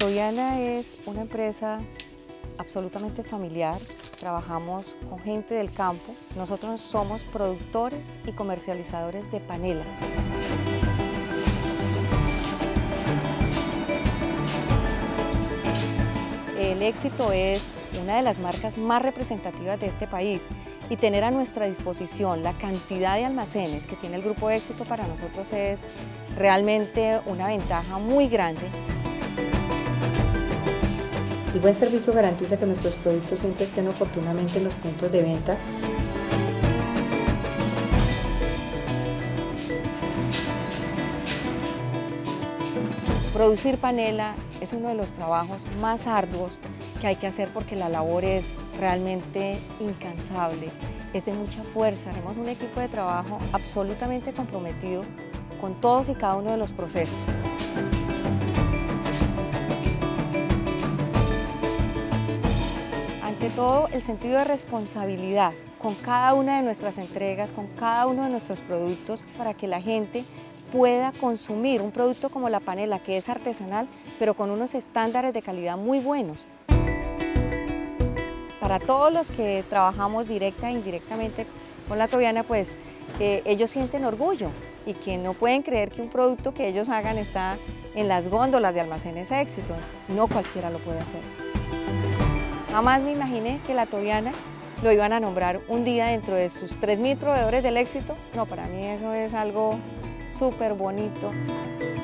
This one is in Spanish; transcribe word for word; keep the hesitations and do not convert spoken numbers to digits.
Toviana es una empresa absolutamente familiar, trabajamos con gente del campo. Nosotros somos productores y comercializadores de panela. El Éxito es una de las marcas más representativas de este país y tener a nuestra disposición la cantidad de almacenes que tiene el Grupo Éxito para nosotros es realmente una ventaja muy grande. El buen servicio garantiza que nuestros productos siempre estén oportunamente en los puntos de venta. Producir panela es uno de los trabajos más arduos que hay que hacer porque la labor es realmente incansable, es de mucha fuerza. Tenemos un equipo de trabajo absolutamente comprometido con todos y cada uno de los procesos. Ante todo, el sentido de responsabilidad con cada una de nuestras entregas, con cada uno de nuestros productos, para que la gente pueda consumir un producto como la panela, que es artesanal, pero con unos estándares de calidad muy buenos. Para todos los que trabajamos directa e indirectamente con la Toviana, pues eh, ellos sienten orgullo y que no pueden creer que un producto que ellos hagan está en las góndolas de Almacenes Éxito. No cualquiera lo puede hacer. Jamás me imaginé que la Toviana lo iban a nombrar un día dentro de sus tres mil proveedores del Éxito. No, para mí eso es algo súper bonito.